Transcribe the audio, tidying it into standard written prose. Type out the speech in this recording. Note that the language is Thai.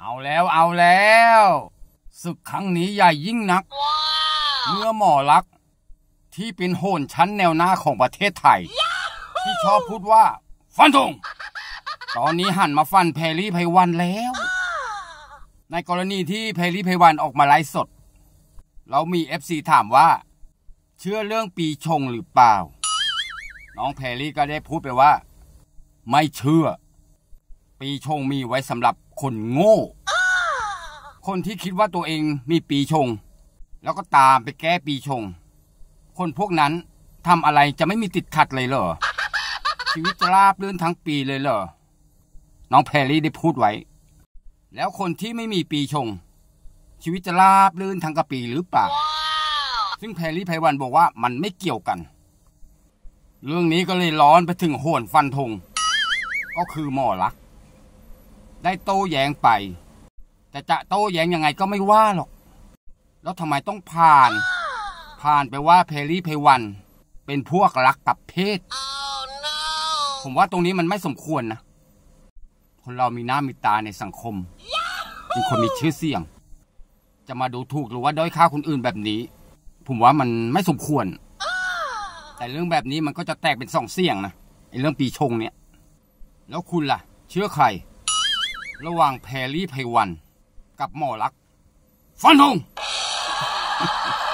เอาแล้วศึกครั้งนี้ใหญ่ยิ่งนักเมื่อหมอลักษณ์ที่เป็นโหนชั้นแนวหน้าของประเทศไทยที่ชอบพูดว่าฟันธงตอนนี้หันมาฟันแพรรี่ไพวันแล้วในกรณีที่แพรรี่ไพวันออกมาไลฟ์สดเรามี FC ถามว่าเชื่อเรื่องปีชงหรือเปล่าน้องแพรรี่ก็ได้พูดไปว่าไม่เชื่อปีชงมีไว้สำหรับคนโง่คนที่คิดว่าตัวเองมีปีชงแล้วก็ตามไปแก้ปีชงคนพวกนั้นทำอะไรจะไม่มีติดขัดเลยเหรอชีวิตจะราบรื่นทั้งปีเลยเหรอน้องแพรรี่ได้พูดไว้แล้วคนที่ไม่มีปีชงชีวิตจะราบรื่นทั้งกะปีหรือเปล่าซึ่งแพรรี่ไพวันบอกว่ามันไม่เกี่ยวกันเรื่องนี้ก็เลยร้อนไปถึงโหนฟันธงก็คือหมอลักษณ์ได้โต้แย้งไปแต่จะโต้แย้งยังไงก็ไม่ว่าหรอกแล้วทำไมต้องผ่านไปว่าแพรรี่ไพวันเป็นพวกรักกับเพศผมว่าตรงนี้มันไม่สมควรนะคนเรามีหน้ามีตาในสังคมเป็นคนมีชื่อเสียงจะมาดูถูกหรือว่าด้อยค่าคนอื่นแบบนี้ผมว่ามันไม่สมควรแต่เรื่องแบบนี้มันก็จะแตกเป็นสองเสียงนะไอ้เรื่องปีชงเนี่ยแล้วคุณล่ะเชื่อใครระหว่างแพรรี่ไพวันกับหมอลักษณ์ฟันธง